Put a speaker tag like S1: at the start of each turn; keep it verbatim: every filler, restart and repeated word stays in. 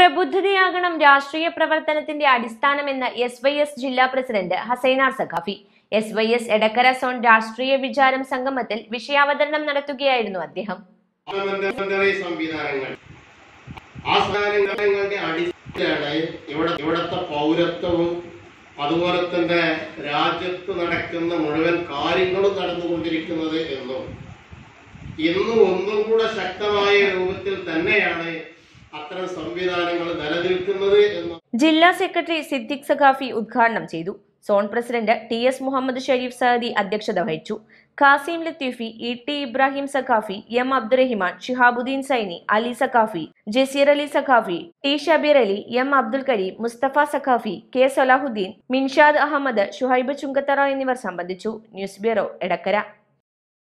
S1: പ്രബുദ്ധതയാകണം രാഷ്ട്രീയ പ്രവർത്തനത്തിന്റെ അടിസ്ഥാനമെന്ന് എസ് വൈ എസ് ജില്ലാ president Hasainar Saqafi. S Y S Edakkara zone രാഷ്ട്രീയ വിചാരം സംഗമത്തിൽ വിഷയാവതരണം നടത്തുകയായിരുന്നു അദ്ദേഹം.
S2: ഇവിടുത്തെ പൗരത്വവും അതുപോലെ തന്നെ രാജ്യത്ത് നടക്കുന്ന മുഴുവൻ കാര്യങ്ങളും നടന്നുകൊണ്ടിരിക്കുന്നത് എന്നും ഇന്നും ഒന്നും കൂടെ ശക്തമായ രൂപത്തിൽ തന്നെയാണ് അത്തരം സംവിധാനങ്ങൾ നിലനിൽക്കുന്നത് എന്ന്
S1: ജില്ലാ സെക്രട്ടറി സിദ്ദിഖ് സഖാഫി ഉദ്ഘാടനം ചെയ്തു. Zone president T S Muhammad Sharif Saadi അധ്യക്ഷത വഹിച്ചു. Qasim Latheefi, E T Ibrahim Saqafi, M Abdurahiman, Shihabuddin Saini, Ali Saqafi, Jaseer Ali Saqafi, T Shabeer Ali, M Abdul Kareem, Mustafa Saqafi, K Salahuddin, Minshad Ahmed, Shuhaib Chungathara എന്നിവർ സംബന്ധിച്ചു. News bureau, Edakkara.